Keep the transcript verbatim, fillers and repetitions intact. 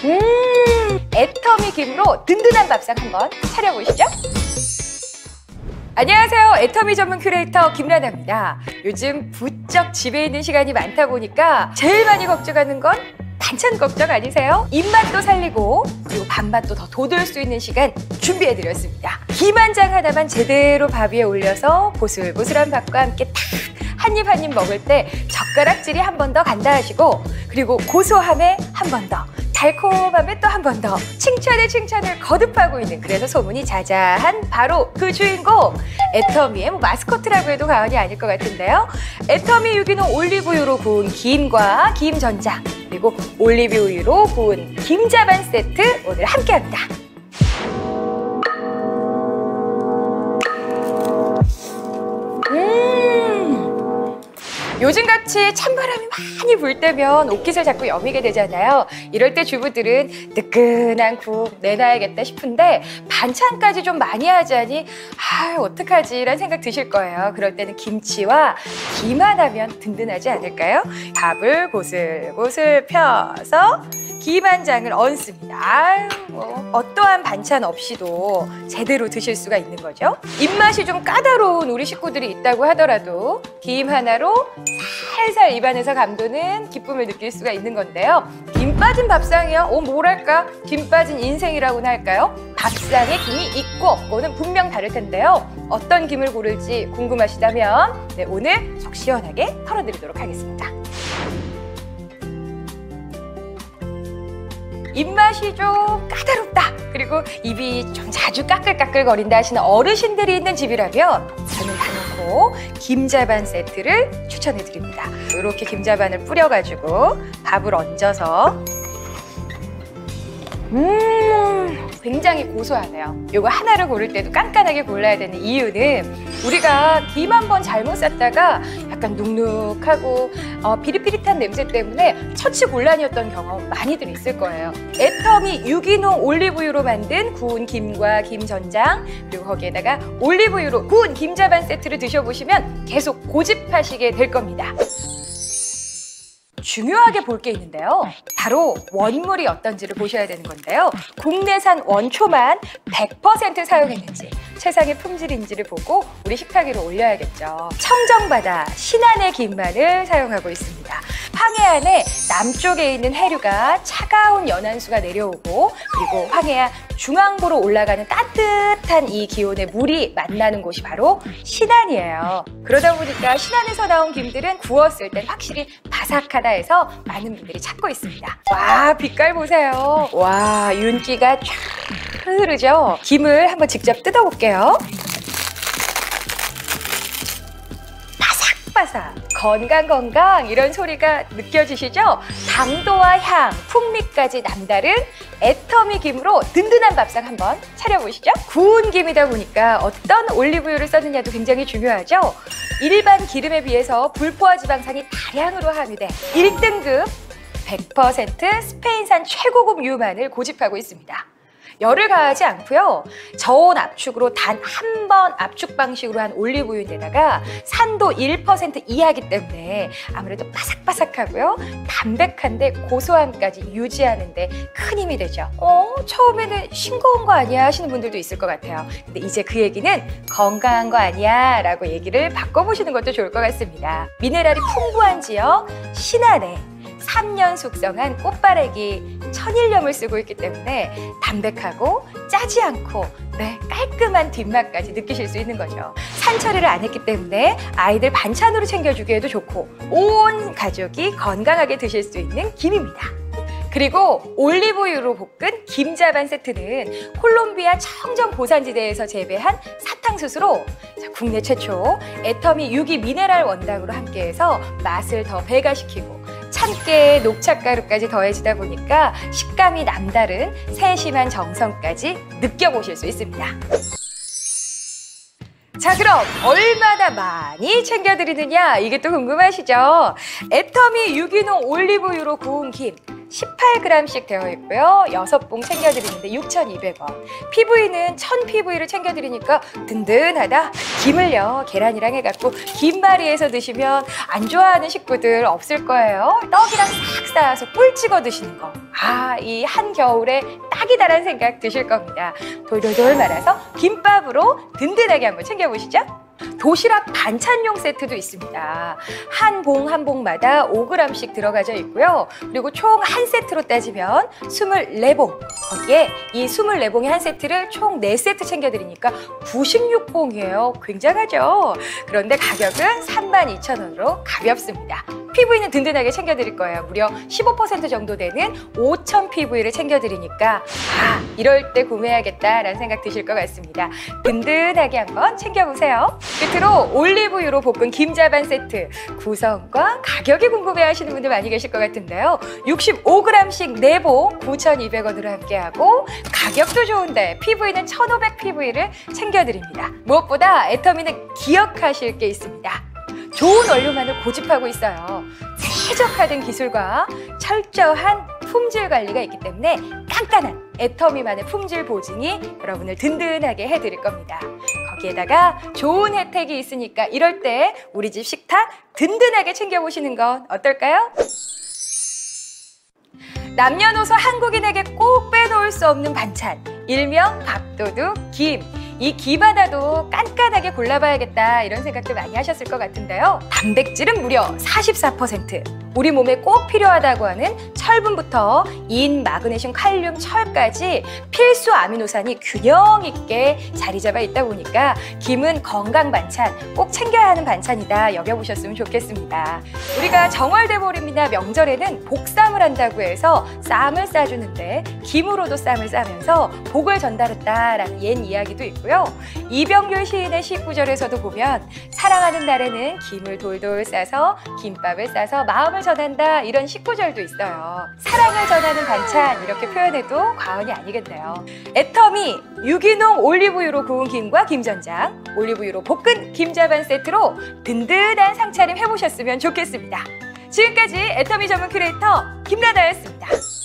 음, 애터미 김으로 든든한 밥상 한번 차려보시죠. 안녕하세요. 애터미 전문 큐레이터 김라나입니다. 요즘 부쩍 집에 있는 시간이 많다 보니까 제일 많이 걱정하는 건 반찬 걱정 아니세요? 입맛도 살리고 그리고 밥맛도 더 돋을 수 있는 시간 준비해드렸습니다. 김 한 장 하나만 제대로 밥 위에 올려서 보슬보슬한 밥과 함께 딱 한 입 한 입 먹을 때 젓가락질이 한 번 더 간다 하시고, 그리고 고소함에 한 번 더, 달콤함에 또 한 번 더 칭찬에 칭찬을 거듭하고 있는, 그래서 소문이 자자한 바로 그 주인공, 애터미의 뭐 마스코트라고 해도 과언이 아닐 것 같은데요. 애터미 유기농 올리브유로 구운 김과 김전장, 그리고 올리브유로 구운 김자반 세트 오늘 함께합니다. 요즘같이 찬바람이 많이 불 때면 옷깃을 자꾸 여미게 되잖아요. 이럴 때 주부들은 뜨끈한 국 내놔야겠다 싶은데 반찬까지 좀 많이 하자니 아 어떡하지 라는 생각 드실 거예요. 그럴 때는 김치와 김만 하면 든든하지 않을까요? 밥을 보슬보슬 펴서 김 한 장을 얹습니다. 아유, 뭐 어떠한 반찬 없이도 제대로 드실 수가 있는 거죠. 입맛이 좀 까다로운 우리 식구들이 있다고 하더라도 김 하나로 살살 입안에서 감도는 기쁨을 느낄 수가 있는 건데요. 김 빠진 밥상이요? 오, 뭐랄까? 김 빠진 인생이라고나 할까요? 밥상에 김이 있고 없고는 분명 다를 텐데요. 어떤 김을 고를지 궁금하시다면 네, 오늘 속 시원하게 털어드리도록 하겠습니다. 입맛이 좀 까다롭다, 그리고 입이 좀 자주 까끌까끌거린다 하시는 어르신들이 있는 집이라면 저는 단연코 김자반 세트를 추천해드립니다. 이렇게 김자반을 뿌려가지고 밥을 얹어서 음 굉장히 고소하네요. 이거 하나를 고를 때도 깐깐하게 골라야 되는 이유는 우리가 김 한 번 잘못 쌌다가 약간 눅눅하고 어, 비릿비릿한 냄새 때문에 처치곤란이었던 경험 많이들 있을 거예요. 애터미 유기농 올리브유로 만든 구운 김과 김전장, 그리고 거기에다가 올리브유로 구운 김자반 세트를 드셔보시면 계속 고집하시게 될 겁니다. 중요하게 볼 게 있는데요. 바로 원물이 어떤지를 보셔야 되는 건데요. 국내산 원초만 백 퍼센트 사용했는지, 최상의 품질인지를 보고 우리 식탁 위로 올려야겠죠. 청정바다 신안의 김만을 사용하고 있습니다. 황해안의 남쪽에 있는 해류가 차가운 연안수가 내려오고, 그리고 황해안 중앙부로 올라가는 따뜻한 이 기온의 물이 만나는 곳이 바로 신안이에요. 그러다 보니까 신안에서 나온 김들은 구웠을 땐 확실히 바삭하다 해서 많은 분들이 찾고 있습니다. 와, 빛깔 보세요. 와, 윤기가 쫙 흐르죠? 김을 한번 직접 뜯어볼게요. 바삭바삭, 건강 건강 이런 소리가 느껴지시죠? 당도와 향, 풍미까지 남다른 애터미 김으로 든든한 밥상 한번 차려보시죠. 구운 김이다 보니까 어떤 올리브유를 썼느냐도 굉장히 중요하죠. 일반 기름에 비해서 불포화 지방산이 다량으로 함유돼 일 등급 백 퍼센트 스페인산 최고급 유만을 고집하고 있습니다. 열을 가하지 않고요. 저온 압축으로 단 한 번 압축 방식으로 한 올리브유인데다가 산도 일 퍼센트 이하이기 때문에 아무래도 바삭바삭하고요. 담백한데 고소함까지 유지하는데 큰 힘이 되죠. 어? 처음에는 싱거운 거 아니야 하시는 분들도 있을 것 같아요. 근데 이제 그 얘기는 건강한 거 아니야 라고 얘기를 바꿔보시는 것도 좋을 것 같습니다. 미네랄이 풍부한 지역 신안에 삼 년 숙성한 꽃바래기 천일염을 쓰고 있기 때문에 담백하고 짜지 않고 네, 깔끔한 뒷맛까지 느끼실 수 있는 거죠. 산처리를 안 했기 때문에 아이들 반찬으로 챙겨주기에도 좋고 온 가족이 건강하게 드실 수 있는 김입니다. 그리고 올리브유로 볶은 김자반 세트는 콜롬비아 청정 고산지대에서 재배한 사탕수수로 국내 최초 애터미 유기 미네랄 원당으로 함께해서 맛을 더 배가시키고 참깨에 녹차가루까지 더해지다 보니까 식감이 남다른 세심한 정성까지 느껴보실 수 있습니다. 자, 그럼 얼마나 많이 챙겨드리느냐 이게 또 궁금하시죠? 애터미 유기농 올리브유로 구운 김 십팔 그램씩 되어 있고요. 여섯 봉 챙겨드리는데 육천이백 원. 피브이는 천 피브이를 챙겨드리니까 든든하다. 김을요, 계란이랑 해갖고 김말이에서 드시면 안 좋아하는 식구들 없을 거예요. 떡이랑 싹 쌓아서 꿀 찍어 드시는 거. 아, 이 한겨울에 딱이다라는 생각 드실 겁니다. 돌돌돌 말아서 김밥으로 든든하게 한번 챙겨보시죠. 도시락 반찬용 세트도 있습니다. 한 봉 한 봉마다 오 그램씩 들어가져 있고요. 그리고 총 한 세트로 따지면 이십사 봉. 거기에 이 이십사 봉의 한 세트를 총 네 세트 챙겨드리니까 구십육 봉이에요. 굉장하죠? 그런데 가격은 삼만 이천 원으로 가볍습니다. 피브이는 든든하게 챙겨드릴 거예요. 무려 십오 퍼센트 정도 되는 오천 피브이를 챙겨드리니까 아, 이럴 때 구매해야겠다라는 생각 드실 것 같습니다. 든든하게 한번 챙겨보세요. 끝으로 올리브유로 볶은 김자반 세트. 구성과 가격이 궁금해하시는 분들 많이 계실 것 같은데요. 육십오 그램씩 네 봉 구천이백 원으로 함께하고 가격도 좋은데 피브이는 천오백 피브이를 챙겨드립니다. 무엇보다 애터미는 기억하실 게 있습니다. 좋은 원료만을 고집하고 있어요. 최적화된 기술과 철저한 품질 관리가 있기 때문에 깐깐한 애터미만의 품질 보증이 여러분을 든든하게 해드릴 겁니다. 거기에다가 좋은 혜택이 있으니까 이럴 때 우리 집 식탁 든든하게 챙겨보시는 건 어떨까요? 남녀노소 한국인에게 꼭 빼놓을 수 없는 반찬, 일명 밥도둑 김. 이 김 하나도 깐깐하게 골라봐야겠다 이런 생각도 많이 하셨을 것 같은데요. 단백질은 무려 사십사 퍼센트. 우리 몸에 꼭 필요하다고 하는 철분부터 인, 마그네슘, 칼륨, 철까지 필수 아미노산이 균형 있게 자리 잡아 있다 보니까 김은 건강 반찬, 꼭 챙겨야 하는 반찬이다 여겨보셨으면 좋겠습니다. 우리가 정월대보름이나 명절에는 복쌈을 한다고 해서 쌈을 싸주는데 김으로도 쌈을 싸면서 복을 전달했다라는 옛 이야기도 있고요. 이병률 시인의 시구절에서도 보면 사랑하는 날에는 김을 돌돌 싸서 김밥을 싸서 마음을 전한다 이런 식구절도 있어요. 사랑을 전하는 반찬 이렇게 표현해도 과언이 아니겠네요. 애터미 유기농 올리브유로 구운 김과 김전장, 올리브유로 볶은 김자반 세트로 든든한 상차림 해보셨으면 좋겠습니다. 지금까지 애터미 전문 큐레이터 김라다였습니다.